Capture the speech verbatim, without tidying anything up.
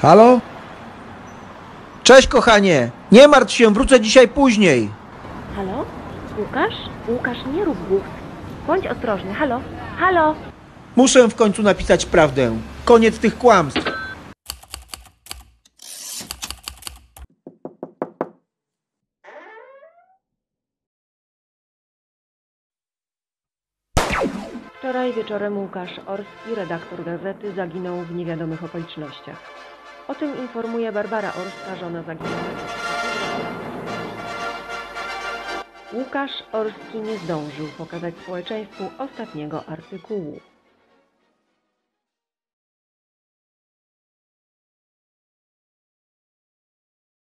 Halo? Cześć, kochanie! Nie martw się, wrócę dzisiaj później. Halo? Łukasz? Łukasz, nie rób głupstw. Bądź ostrożny. Halo? Halo? Muszę w końcu napisać prawdę. Koniec tych kłamstw. Wczoraj wieczorem Łukasz Orski, redaktor gazety, zaginął w niewiadomych okolicznościach. O tym informuje Barbara Orska, żona zaginionego. Łukasz Orski nie zdążył pokazać społeczeństwu ostatniego artykułu.